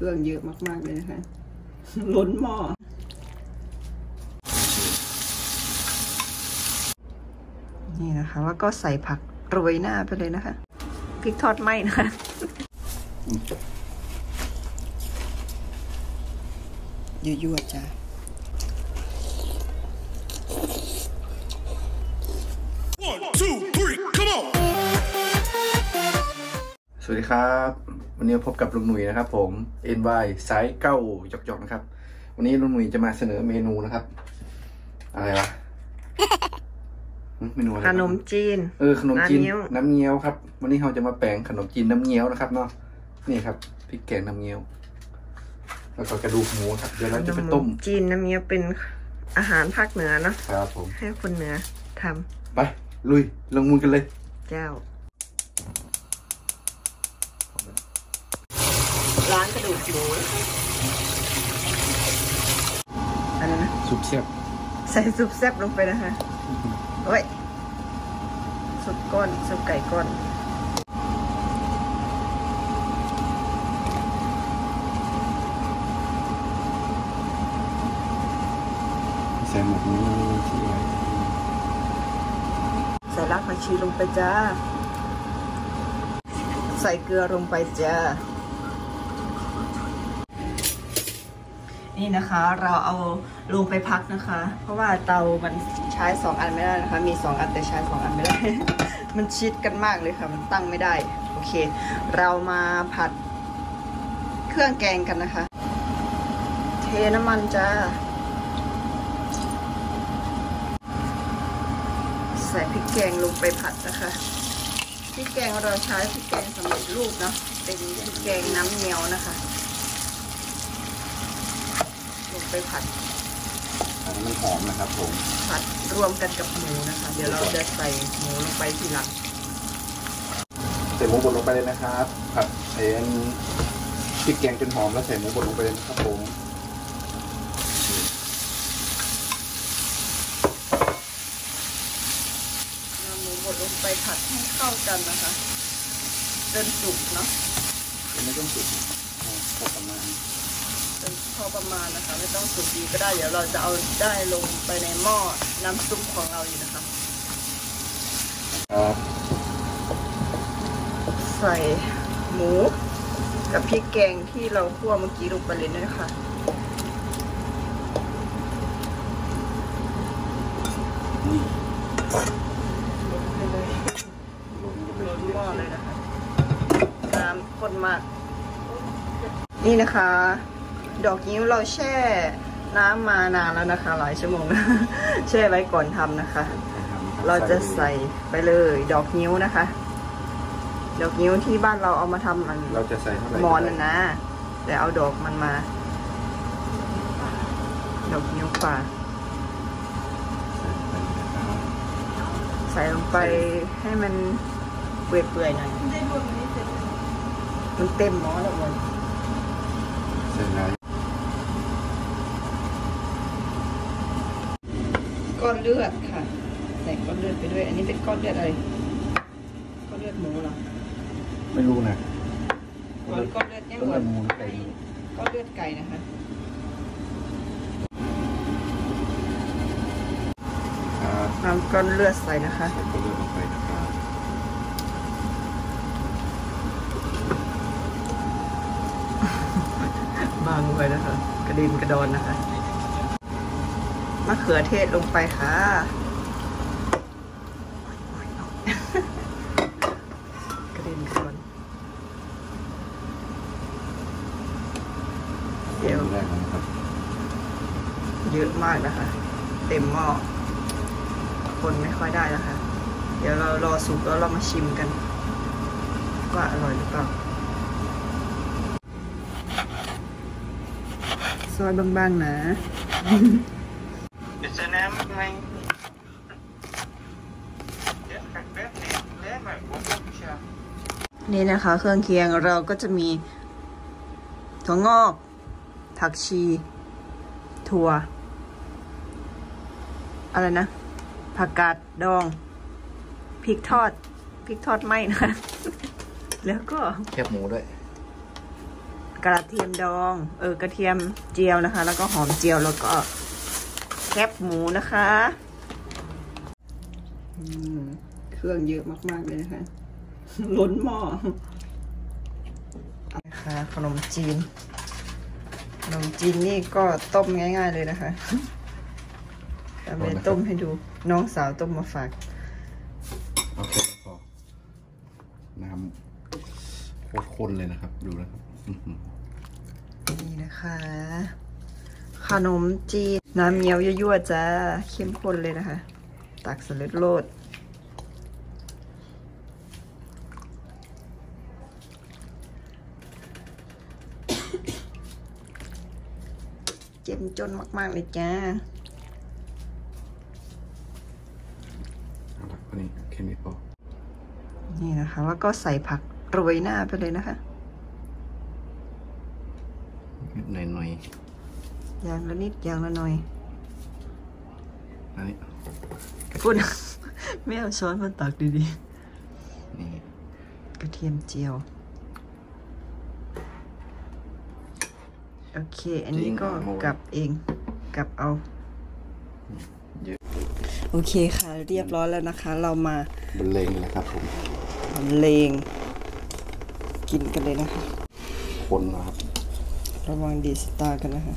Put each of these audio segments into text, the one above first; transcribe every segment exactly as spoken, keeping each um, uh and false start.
รื่องเยอะมากๆเลยนะคะล้นหม้อนี่นะคะแล้วก็ใส่ผักโรยหน้าไปเลยนะคะพริกทอดไหมนะคะยั่วๆจ้าสวัสดีครับวันนี้พบกับลุงหนุ่ยนะครับผม เอ็น วาย ไซส์เก้าหยอกๆนะครับวันนี้ลุงหนุ่ยจะมาเสนอเมนูนะครับอะไรวะเมนูอะไรขนมจีนเออขนมจีนน้ำเงี้ยวครับวันนี้เราจะมาแปลงขนมจีนน้ำเงี้ยวนะครับเนาะนี่ครับพริกแกงน้ำเงี้ยวแล้วก็กระดูกหมูครับเดี๋ยวเราจะไปต้มจีนน้ำเงี้ยวเป็นอาหารภาคเหนือเนาะครับผมให้คนเหนือทำไปลุยลงมือกันเลยเจ้าล้างกระดูกหมูอะไรนะซุปแซ่บใส่ซุปแซ่บลงไปนะคะโอ้ยซุปก้อนซุปไก่ก้อนใส่หมกนี้ที่ไว้ใส่รากผักชีลงไปจ้าใส่เกลือลงไปจ้านี่นะคะเราเอาลงไปพักนะคะเพราะว่าเตามันใช้สองอันไม่ได้นะคะมีสองอันแต่ใช้สองอันไม่ได้ มันชิดกันมากเลยค่ะมันตั้งไม่ได้โอเคเรามาผัดเครื่องแกงกันนะคะเทน้ำมันจ้าใส่พริกแกงลงไปผัดนะคะพริกแกงเราใช้พริกแกงสำเร็จรูปเนาะเป็นพริกแกงน้ำเงี้ยวนะคะลงไปผัดผัดมันหอมนะครับผมผัดรวมกันกับหมูนะคะเดี๋ยวเราจะใส่หมูลงไปทีหลังใส่หมูบดลงไปเลยนะครับผัดไอ้พริกแกงจนหอมแล้วใส่หมูบดลงไปเลยนะครับผมนำหมูบดลงไปผัดให้เข้ากันนะคะจนสุกเนาะไม่ต้องสุกพอประมาณพอประมาณนะคะไม่ต้องสุกดีก็ได้เดี๋ยวเราจะเอาได้ลงไปในหม้อน้ำซุปของเราอยู่นะคะครับใส่หมูกับพริกแกงที่เราคั่วเมื่อกี้ลงไปเลยนะคะลงไปเลยลงไปในหม้อเลยนะคะน้ำข้นมากนี่นะคะดอกนิ้วเราแช่น้ำมานานแล้วนะคะหลายชั่วโมงแช่ไว้ก่อนทำนะคะเราจะใส่ไปเลยดอกนิ้วนะคะดอกนิ้วที่บ้านเราเอามาทำมันเราจะใส่เท่าไหร่มอนนะนะแต่เอาดอกมันมาดอกนิ้วป่าใส่ลงไปให้มันเปื่อยๆหน่อยมันเต็มหม้อแล้วเลยเสร็จแล้วก้อนเลือดค่ะใส่ก้อนเลือดไปด้วยอันนี้เป็นก้อนเลือดอะไรก้อนเลือดหมูเหรอไม่รู้นะก้อนเลือดยังก้อนหมูไก่ก้อนเลือดไก่นะคะนำก้อนเลือดใส่นะคะใส่ก้อนเลือดลงไปนะครับบางไปนะคะกระดินกระดอนนะคะมะเขือเทศลงไปค่ะกระดินกระดอนเดี๋ยวเยอะมากนะคะเต็มหม้อคนไม่ค่อยได้แล้วค่ะเดี๋ยวเรารอสุกแล้วเรามาชิมกันว่าอร่อยหรือเปล่าซอยบางๆนะนี่นะคะเครื่องเคียงเราก็จะมีถั่วงอกผักชีถั่วอะไรนะผักกาดดองพริกทอดพริกทอดไหมนะคะแล้วก็แคบหมูด้วยกระเทียมดองเออกระเทียมเจียวนะคะ แล้วก็หอมเจียวแล้วก็แคบหมูนะคะเครื่องเยอะมากๆเลยนะคะล้นหม้อนะคะขนมจีนขนมจีนนี่ก็ต้มง่ายๆเลยนะคะทำไปต้มให้ดูน้องสาวต้มมาฝากโอเคพอน้ำโคตรข้นเลยนะครับดูนะครับนี่นะคะขนมจีนน้ำเงี้ยวยั่วๆจ้าเข้มข้นเลยนะคะตักสำเร็จโลดเจ็มจนมากๆเลยจ้าเอาละอันนี้แค่นี้พอนี่นะคะแล้วก็ใส่ผักโรยหน้าไปเลยนะคะหน่อยหน่อยอย่างละนิดอย่างละหน่อยอันนี้พูดไม่เอาช้อนมาตักดีๆนี่กระเทียมเจียวโอเคอันนี้ก็กลับเองกลับเอาโอเคค่ะเรียบร้อยแล้วนะคะเรามาบรรเลงนะครับผมบรรเลงกินกันเลยนะคะคนนะครับระวังดีสตาร์กันนะคะ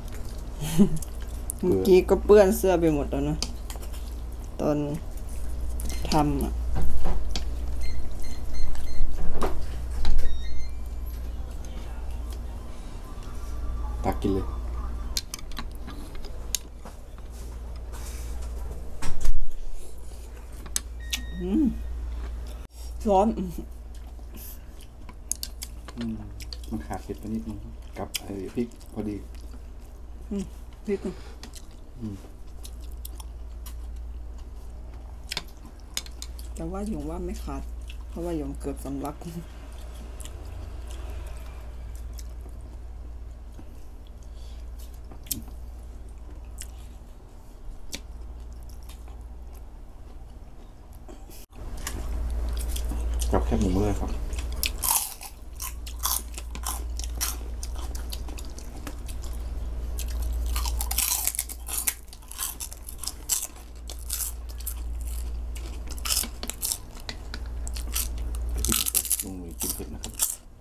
เมื่อกี้ก็เปื้อนเสื้อไปหมดแล้วนะตอนทำอ่ะตักกินเลยอืมร้อนมันขาดเผ็ดไปนิดนึงกับไอ้พริกพอดีอืมพริกอืมแต่ว่าหยงว่าไม่ขาดเพราะว่าหยงเกือบสำลักกับแคบหมูเลยครับลงมือกินเผ็ดนะครับ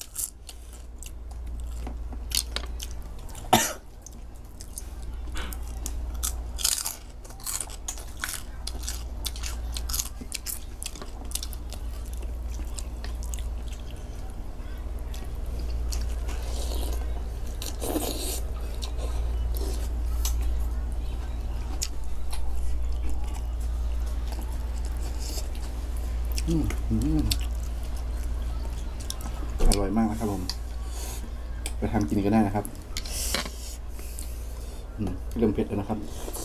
อืมอร่อยมากนะครับผมไปทำกินก็ได้นะครับเริ่มเผ็ดแล้วนะครับ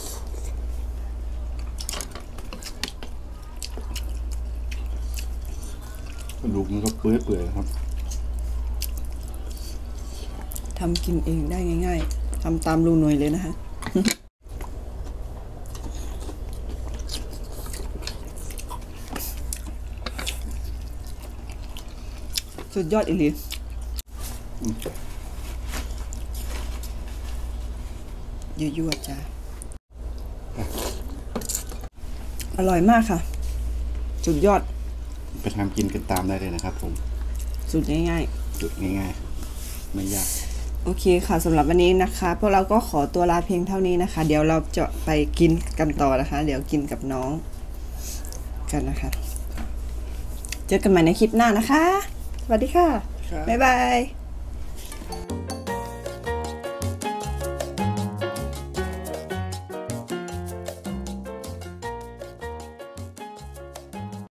ลูกมันก็เปื่อยๆนะครับทำกินเองได้ง่ายๆทำตามรูหน่วยเลยนะคะสุดยอดอีหลียั่วๆจ้าอร่อยมากค่ะสุดยอดไปทำกินกันตามได้เลยนะครับผมสุดง่ายๆสุดง่ายๆไม่ยากโอเคค่ะสำหรับวันนี้นะคะพวกเราก็ขอตัวลาเพียงเท่านี้นะคะเดี๋ยวเราจะไปกินกันต่อนะคะเดี๋ยวกินกับน้องกันนะคะเจอกันใหม่ในคลิปหน้านะคะสวัสดีค่ะบ๊ายบาย